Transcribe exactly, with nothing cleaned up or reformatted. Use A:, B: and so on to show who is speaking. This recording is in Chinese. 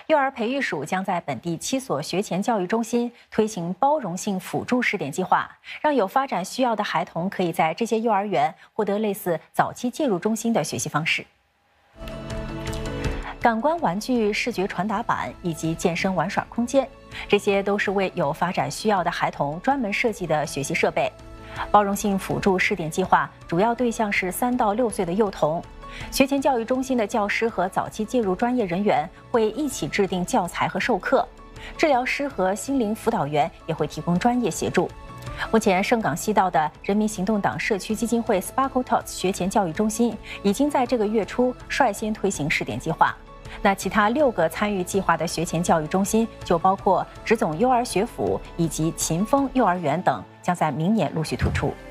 A: 幼儿培育署将在本地七所学前教育中心推行包容性辅助试点计划，让有发展需要的孩童可以在这些幼儿园获得类似早期介入中心的学习方式。感官玩具、视觉传达板以及健身玩耍空间，这些都是为有发展需要的孩童专门设计的学习设备。包容性辅助试点计划主要对象是三到六岁的幼童。学前教育中心的教师和早期介入专业人员会一起制定教材和授课，治疗师和心灵辅导员也会提供专业协助。目前，盛港西道的人民行动党社区基金会 Sparkle Tots 学前教育中心已经在这个月初率先推行试点计划。那其他六个参与计划的学前教育中心就包括直总幼儿学府以及秦峰幼儿园等，将在明年陆续突出。